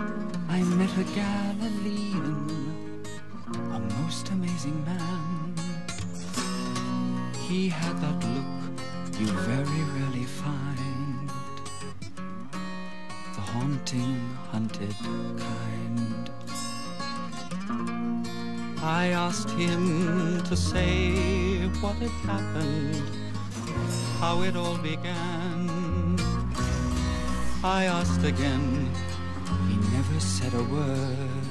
I met a Galilean, a most amazing man. He had that look you very rarely find, the haunting, hunted kind. I asked him to say what had happened, how it all began. I asked again, he never said a word,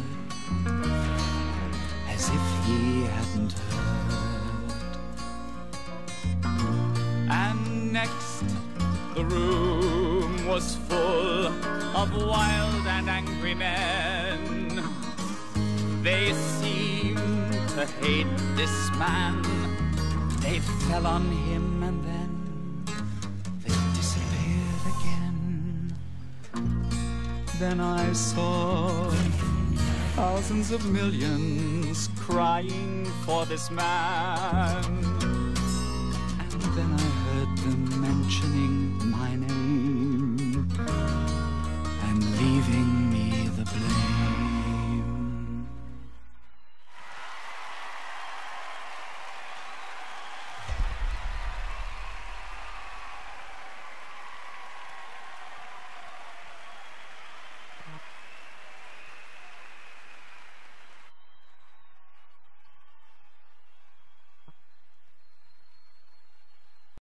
as if he hadn't heard. And next, the room was full of wild and angry men. They seemed to hate this man. They fell on him and then they disappeared again. Then I saw thousands of millions crying for this man. And then I heard them mentioning my name.